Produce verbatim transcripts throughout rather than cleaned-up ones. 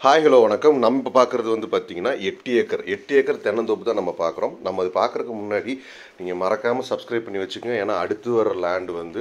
Hi hello வணக்கம். நம்ம இப்போ பார்க்குறது வந்து பார்த்தீங்கன்னா எட்டு ஏக்கர் எட்டு ஏக்கர் தென்னந்தோப்பு தான் நம்ம பார்க்குறோம். நம்ம அது பார்க்குறதுக்கு முன்னாடி நீங்கள் மறக்காமல் சப்ஸ்கிரைப் பண்ணி வச்சுக்கோங்க. ஏன்னா அடுத்து வர லேண்டு வந்து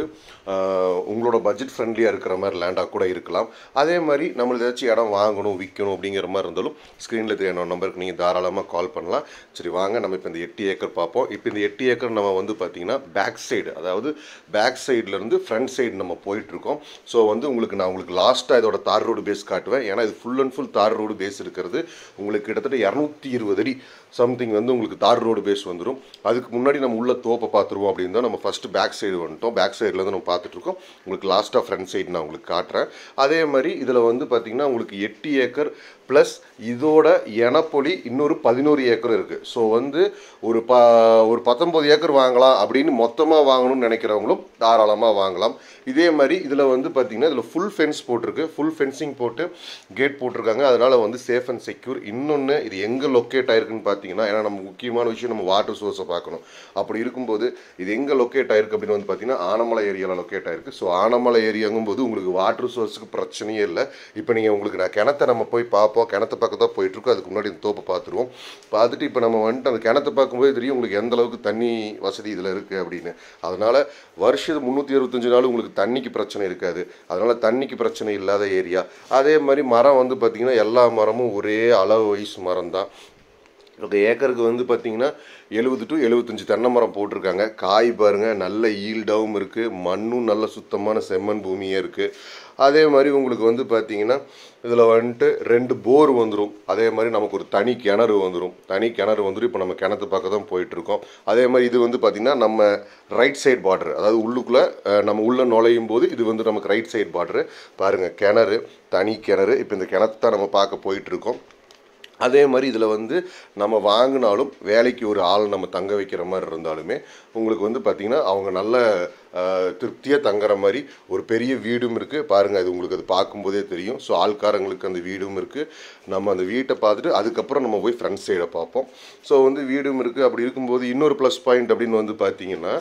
உங்களோட பட்ஜெட் ஃப்ரெண்ட்லியாக இருக்கிற மாதிரி லேண்டாக கூட இருக்கலாம். அதே மாதிரி நம்மளுக்கு ஏதாச்சும் இடம் வாங்கணும் விற்கணும் அப்படிங்கிற மாதிரி இருந்தாலும் ஸ்க்ரீனில் தெரியாத நம்பருக்கு நீங்கள் தாராளமாக கால் பண்ணலாம். சரி வாங்க நம்ம இப்போ இந்த எட்டு ஏக்கர் பார்ப்போம். இப்போ இந்த எட்டு ஏக்கர் நம்ம வந்து பார்த்திங்கன்னா பேக் சைடு, அதாவது பேக் சைட்லேருந்து ஃப்ரண்ட் சைடு நம்ம போயிட்டுருக்கோம். ஸோ வந்து உங்களுக்கு நான் உங்களுக்கு லாஸ்ட்டாக இதோட தார் ரோடு பேஸ் காட்டுவேன். ஏன்னா இது full and full tar road base இருக்கிறது. உங்களுக்கு கிட்டத்தட்ட இரநூத்தி இருபது அடி சம்திங் வந்து உங்களுக்கு தார் ரோடு பேஸ் வந்துடும். அதுக்கு முன்னாடி நம்ம உள்ள தோப்பை பார்த்துருவோம் அப்படின்னு தான் நம்ம ஃபஸ்ட்டு பேக் சைடு வந்துட்டோம். பேக் சைட்லேருந்து நம்ம பார்த்துட்ருக்கோம். உங்களுக்கு லாஸ்ட்டாக ஃப்ரண்ட் சைடு நான் உங்களுக்கு காட்டுறேன். அதே மாதிரி இதில் வந்து பார்த்திங்கன்னா உங்களுக்கு எட்டு ஏக்கர் ப்ளஸ் இதோட எனப்பொலி இன்னொரு பதினோரு ஏக்கர் இருக்குது. ஸோ வந்து ஒரு ப ஒரு பத்தொம்பது ஏக்கர் வாங்கலாம் அப்படின்னு மொத்தமாக வாங்கணும்னு நினைக்கிறவங்களும் தாராளமாக வாங்கலாம். இதே மாதிரி இதில் வந்து பார்த்திங்கன்னா இதில் ஃபுல் ஃபென்ஸ் போட்டிருக்கு. ஃபுல் ஃபென்சிங் போட்டு கேட் போட்டிருக்காங்க. அதனால் வந்து சேஃப் அண்ட் செக்யூர். இன்னொன்று இது எங்கே லொக்கேட் ஆயிருக்குன்னு பார்த்தீங்கன்னா, ஏன்னா நம்ம முக்கியமான விஷயம் நம்ம வாட்டர் சோர்ஸை பார்க்கணும். அப்படி இருக்கும்போது இது எங்கே லொக்கேட் ஆயிருக்கு அப்படின்னு வந்து பார்த்தீங்கன்னா ஆனமலை ஏரியாவில் லொக்கேட் ஆயிருக்கு. ஸோ ஆனமலை ஏரியாங்கும்போது உங்களுக்கு வாட்டர் சோர்ஸுக்கு பிரச்சனையே இல்லை. இப்போ நீங்கள் உங்களுக்கு நான் கிணத்தை நம்ம போய் பார்ப்போம். கிணத்து பக்கம் தான் போயிட்டுருக்கோம். அதுக்கு முன்னாடி இந்த தோப்பை பார்த்துருவோம். பார்த்துட்டு இப்போ நம்ம வந்துட்டு அந்த கிணத்தை பார்க்கும்போது தெரியும் உங்களுக்கு எந்த அளவுக்கு தண்ணி வசதி இதில் இருக்குது அப்படின்னு. அதனால் வருஷத்து முந்நூற்றி அறுபத்தஞ்சு நாள் உங்களுக்கு தண்ணிக்கு பிரச்சனை இருக்காது. அதனால் தண்ணிக்கு பிரச்சனை இல்லாத ஏரியா. அதே மாதிரி மரம் வந்து பார்த்திங்கன்னா எல்லா மரமும் ஒரே அளவு வயசு மரம் தான். ஒரு ஏக்கருக்கு வந்து பார்த்திங்கன்னா எழுபது டு எழுபத்தஞ்சு தென்னை மரம் போட்டிருக்காங்க. காய் பாருங்கள் நல்ல ஈல்டாகவும் இருக்குது. மண்ணும் நல்ல சுத்தமான செம்மண் பூமியே இருக்குது. அதே மாதிரி உங்களுக்கு வந்து பார்த்திங்கன்னா இதில் வந்துட்டு ரெண்டு போர் வந்துடும். அதே மாதிரி நமக்கு ஒரு தனி கிணறு வந்துடும். தனி கிணறு வந்துடும். இப்போ நம்ம கிணத்து பக்கம் தான் போயிட்டுருக்கோம். அதே மாதிரி இது வந்து பார்த்திங்கன்னா நம்ம ரைட் சைடு பார்டர், அதாவது உள்ளுக்குள்ளே நம்ம உள்ளே நுழையும் போது இது வந்து நமக்கு ரைட் சைடு பார்டரு. பாருங்கள் கிணறு, தனி கிணறு. இப்போ இந்த கிணத்து தான் நம்ம பார்க்க போயிட்டுருக்கோம். அதே மாதிரி இதில் வந்து நம்ம வாங்கினாலும் வேலைக்கு ஒரு ஆள் நம்ம தங்க வைக்கிற மாதிரி இருந்தாலுமே உங்களுக்கு வந்து பார்த்திங்கன்னா அவங்க நல்ல திருப்தியாக தங்குற மாதிரி ஒரு பெரிய வீடும் இருக்குது. பாருங்கள் அது உங்களுக்கு அது பார்க்கும்போதே தெரியும். ஸோ ஆள்காரங்களுக்கு அந்த வீடும் இருக்குது. நம்ம அந்த வீட்டை பார்த்துட்டு அதுக்கப்புறம் நம்ம போய் ஃப்ரண்ட் சைடை பார்ப்போம். ஸோ வந்து வீடும் இருக்குது. அப்படி இருக்கும்போது இன்னொரு ப்ளஸ் பாயிண்ட் அப்படின்னு வந்து பார்த்திங்கன்னா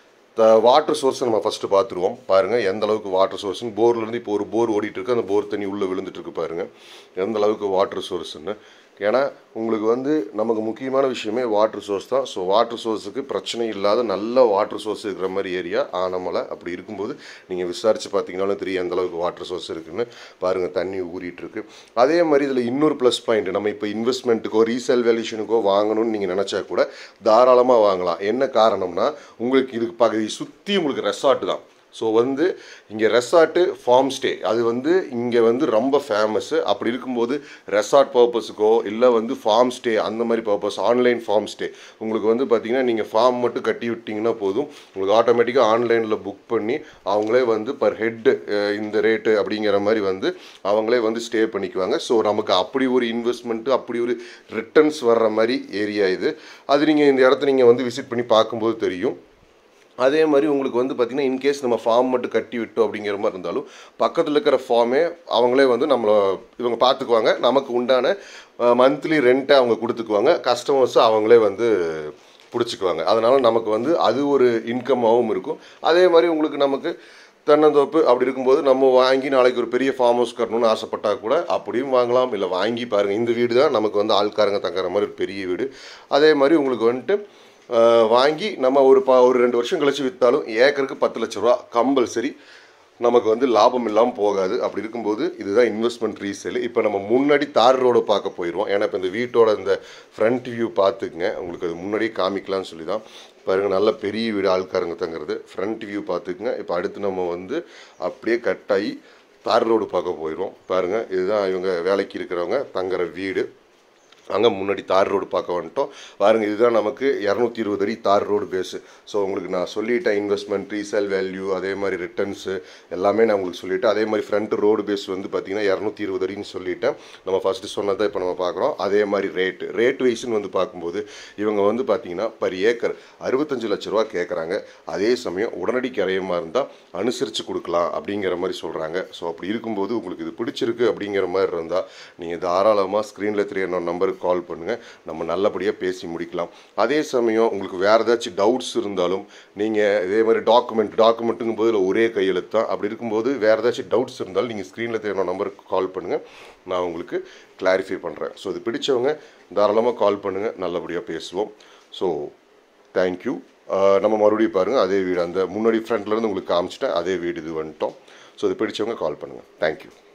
த வாட்டர் சோர்ஸை நம்ம ஃபஸ்ட்டு பார்த்துருவோம். பாருங்கள் எந்த அளவுக்கு வாட்டர் சோர்ஸ்னு. போர்லேருந்து இப்போ ஒரு போர் ஓடிட்டுருக்கு. அந்த போர் தண்ணி உள்ளே விழுந்துட்டுருக்கு. பாருங்கள் எந்த அளவுக்கு வாட்டர் சோர்ஸ்ன்னு. ஏன்னா உங்களுக்கு வந்து நமக்கு முக்கியமான விஷயமே வாட்டர் சோர்ஸ் தான். ஸோ வாட்டர் சோர்ஸுக்கு பிரச்சனை இல்லாத நல்ல வாட்டர் சோர்ஸ் இருக்கிற மாதிரி ஏரியா ஆனமலை. அப்படி இருக்கும்போது நீங்கள் விசாரித்து பார்த்தீங்கன்னாலும் தெரியும் எந்த அளவுக்கு வாட்டர் சோர்ஸ் இருக்குதுன்னு. பாருங்கள் தண்ணி ஊறிட்டுருக்கு. அதே மாதிரி இதில் இன்னொரு ப்ளஸ் பாயிண்ட், நம்ம இப்போ இன்வெஸ்ட்மெண்ட்டுக்கோ ரீசேல் வேல்யூஷனுக்கோ வாங்கணும்னு நீங்கள் நினச்சா கூட தாராளமாக வாங்கலாம். என்ன காரணம்னா உங்களுக்கு இதுக்கு பகுதி சுற்றி உங்களுக்கு ரெசார்ட்டு தான். ஸோ வந்து இங்கே ரெசார்ட்டு ஃபார்ம் ஸ்டே அது வந்து இங்கே வந்து ரொம்ப ஃபேமஸ்ஸு. அப்படி இருக்கும்போது ரெசார்ட் பர்பஸுக்கோ இல்லை வந்து ஃபார்ம் ஸ்டே அந்த மாதிரி பர்பஸ், ஆன்லைன் ஃபார்ம் ஸ்டே உங்களுக்கு வந்து பார்த்திங்கன்னா நீங்கள் ஃபார்ம் மட்டும் கட்டி விட்டிங்கன்னா போதும். உங்களுக்கு ஆட்டோமேட்டிக்காக ஆன்லைனில் புக் பண்ணி அவங்களே வந்து பர் ஹெட்டு இந்த ரேட்டு அப்படிங்கிற மாதிரி வந்து அவங்களே வந்து ஸ்டே பண்ணிக்குவாங்க. ஸோ நமக்கு அப்படி ஒரு இன்வெஸ்ட்மெண்ட்டு அப்படி ஒரு ரிட்டர்ன்ஸ் வர்ற மாதிரி ஏரியா இது. அது நீங்கள் இந்த இடத்த நீங்கள் வந்து விசிட் பண்ணி பார்க்கும்போது தெரியும். அதே மாதிரி உங்களுக்கு வந்து பார்த்திங்கன்னா இன்கேஸ் நம்ம ஃபார்ம் மட்டும் கட்டி விட்டோம் அப்படிங்கிற மாதிரி இருந்தாலும் பக்கத்தில் இருக்கிற ஃபார்மே அவங்களே வந்து நம்மளை இவங்க பார்த்துக்குவாங்க. நமக்கு உண்டான மந்த்லி ரெண்ட்டை அவங்க கொடுத்துக்குவாங்க. கஸ்டமர்ஸை அவங்களே வந்து பிடிச்சிக்குவாங்க. அதனால் நமக்கு வந்து அது ஒரு இன்கம்மாகவும் இருக்கும். அதே மாதிரி உங்களுக்கு நமக்கு தென்னந்தோப்பு அப்படி இருக்கும்போது நம்ம வாங்கி நாளைக்கு ஒரு பெரிய ஃபார்ம் ஹவுஸ் கட்டணும்னு ஆசைப்பட்டால் கூட அப்படியும் வாங்கலாம். இல்லை வாங்கி பாருங்கள் இந்த வீடு தான் நமக்கு வந்து ஆள்காரங்க தங்குற மாதிரி ஒரு பெரிய வீடு. அதே மாதிரி உங்களுக்கு வந்துட்டு வாங்கி நம்ம ஒரு ப ஒரு ரெண்டு வருஷம் கழிச்சு விற்றாலும் ஏக்கருக்கு பத்து லட்ச ரூபா கம்பல்சரி நமக்கு வந்து லாபம் இல்லாமல் போகாது. அப்படி இருக்கும்போது இதுதான் இன்வெஸ்ட்மெண்ட் ரீசேல். இப்போ நம்ம முன்னாடி தார் ரோடு பார்க்க போயிடுவோம். ஏன்னா இப்போ இந்த வீட்டோட இந்த ஃப்ரண்ட் வியூ பார்த்துக்குங்க. உங்களுக்கு அது முன்னாடியே காமிக்கலாம்னு சொல்லி தான். பாருங்கள் நல்ல பெரிய வீடு ஆள்காரங்க தங்குறது. ஃப்ரண்ட் வியூ பார்த்துக்குங்க. இப்போ அடுத்து நம்ம வந்து அப்படியே கட் ஆகி தார் ரோடு பார்க்க போயிடுவோம். பாருங்கள் இதுதான் இவங்க வேலைக்கு இருக்கிறவங்க தங்குற வீடு. அங்கே முன்னாடி தார் ரோடு பார்க்க வந்துட்டோம். பாருங்கள் இதுதான் நமக்கு இரநூத்தி இருபது அடி தார் ரோடு பேஸு. ஸோ உங்களுக்கு நான் சொல்லிட்டேன் இன்வெஸ்ட்மெண்ட் ரீசேல் வேல்யூ அதே மாதிரி ரிட்டர்ன்ஸு எல்லாமே நான் உங்களுக்கு சொல்லிவிட்டேன். அதே மாதிரி ஃப்ரண்ட் ரோடு பேஸ் வந்து பார்த்திங்கன்னா இரநூத்தி இருபது அடின்னு சொல்லிவிட்டேன். நம்ம ஃபஸ்ட்டு சொன்னதை இப்போ நம்ம பார்க்குறோம். அதே மாதிரி ரேட்டு ரேட் வைஸ்ன்னு வந்து பார்க்கும்போது இவங்க வந்து பார்த்திங்கன்னா பர் ஏக்கர் அறுபத்தஞ்சு லட்ச ரூபா கேட்குறாங்க. அதே சமயம் உடனடி கிரையமாக இருந்தால் அனுசரித்து கொடுக்கலாம் அப்படிங்கிற மாதிரி சொல்கிறாங்க. ஸோ அப்படி இருக்கும்போது உங்களுக்கு இது பிடிச்சிருக்கு அப்படிங்கிற மாதிரி இருந்தால் நீங்கள் தாராளமாக ஸ்க்ரீனில் தெரிய நம்பருக்கு நம்பருக்கு கால் பண்ணுங்கள், நம்ம நல்லபடியாக பேசி முடிக்கலாம். அதே சமயம் உங்களுக்கு வேறு ஏதாச்சும் டவுட்ஸ் இருந்தாலும் நீங்கள் இதே மாதிரி டாக்குமெண்ட் டாக்குமெண்ட்டுங்கும் போது ஒரே கையெழுத்து தான். அப்படி இருக்கும்போது வேறு ஏதாச்சும் டவுட்ஸ் இருந்தாலும் நீங்கள் ஸ்க்ரீனில் தேவையான நம்பருக்கு கால் பண்ணுங்கள், நான் உங்களுக்கு கிளாரிஃபை பண்ணுறேன். ஸோ இது பிடிச்சவங்க தாராளமாக கால் பண்ணுங்கள், நல்லபடியாக பேசுவோம். So thank you. நம்ம மறுபடியும் பாருங்கள் அதே வீடு, அந்த முன்னாடி ஃப்ரண்ட்லேருந்து உங்களுக்கு காமிச்சிட்டேன் அதே வீடு இது வந்துட்டோம். ஸோ இது பிடிச்சவங்க கால் பண்ணுங்கள். தேங்க்யூ.